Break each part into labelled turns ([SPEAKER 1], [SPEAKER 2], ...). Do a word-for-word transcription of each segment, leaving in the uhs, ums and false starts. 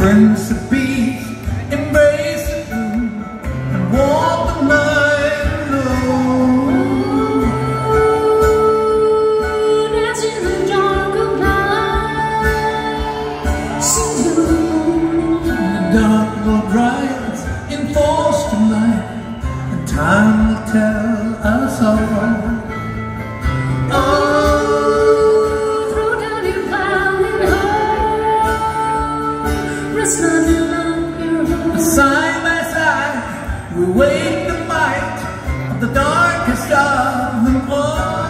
[SPEAKER 1] Prince of Peace, embrace the blue and walk the night alone.
[SPEAKER 2] Dance in the dark of night, sing to the moon.
[SPEAKER 1] The dark Lord rides in force tonight, and time will tell us all. Side by side, we wait the might of the darkest of them all.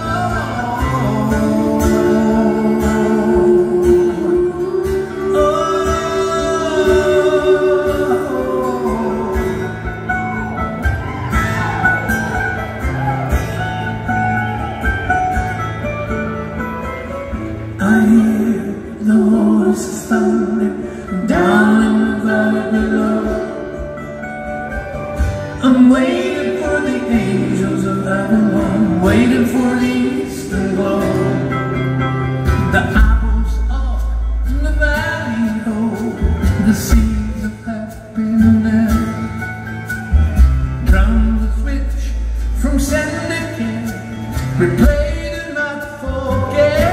[SPEAKER 1] I hear the horses thundering down in the valley below. I'm waiting for the angels of Babylon, waiting for the eastern glow. The apples up in the valley, oh, the seeds of happiness. Drums that switch from syndicate, replay do not forget.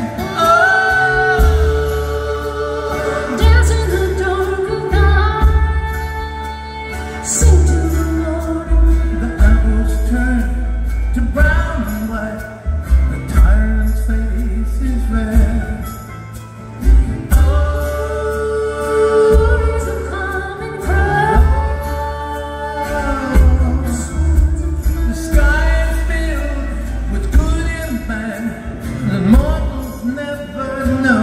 [SPEAKER 2] Sing to the morning.
[SPEAKER 1] The apples turn to brown and white, the tyrant's face is red.
[SPEAKER 2] Oh, is a coming crowd.
[SPEAKER 1] The sky is filled with good and bad, and mortals never know.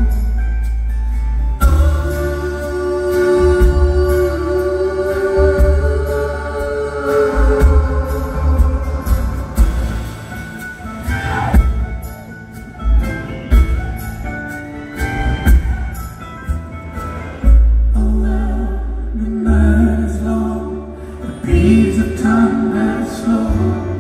[SPEAKER 1] Leaves the time very slow.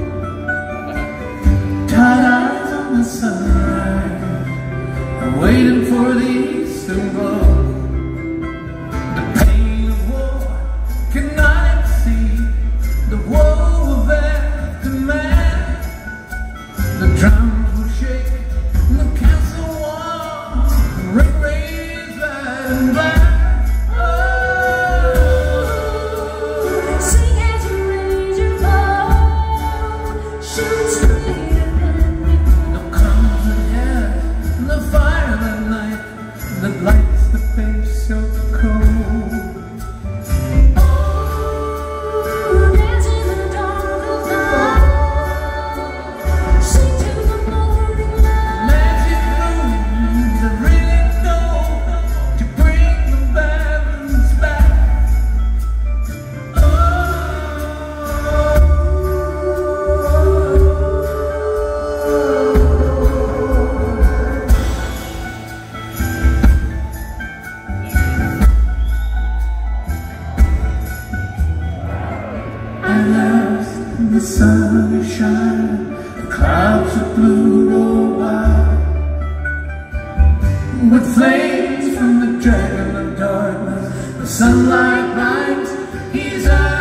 [SPEAKER 1] Tired eyes on the sunrise, I'm waiting for the eastern glow. The pain of war cannot exceed the woe of aftermath. The drums will shake and the castle walls ring raised right and black. That lights the face so cold.
[SPEAKER 2] Oh, dance in the dark of night, sing to the morning light.
[SPEAKER 1] Magic moons that really know to bring the balance back. Oh, the sun is shining, the clouds of blue go by, with flames from the dragon of darkness, the sunlight blinds his eyes.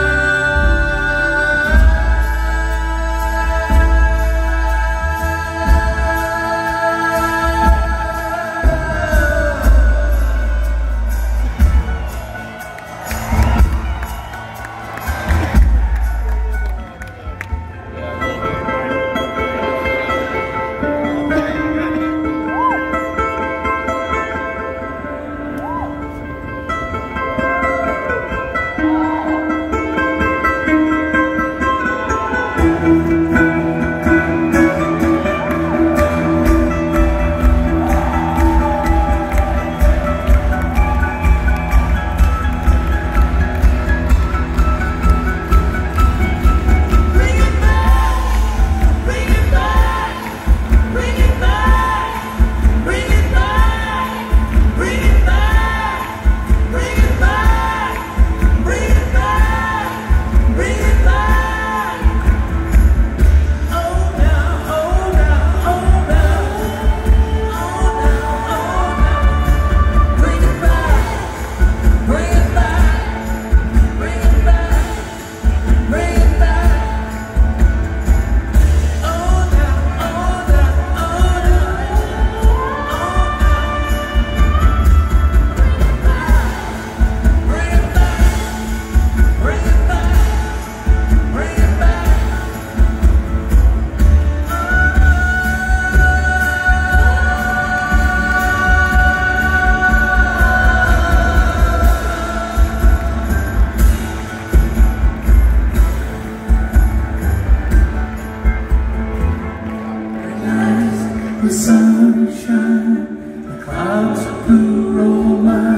[SPEAKER 1] the sunshine, the clouds of blue roll by,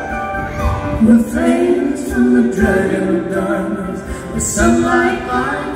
[SPEAKER 1] the flames from the dragon of darkness, the sunlight light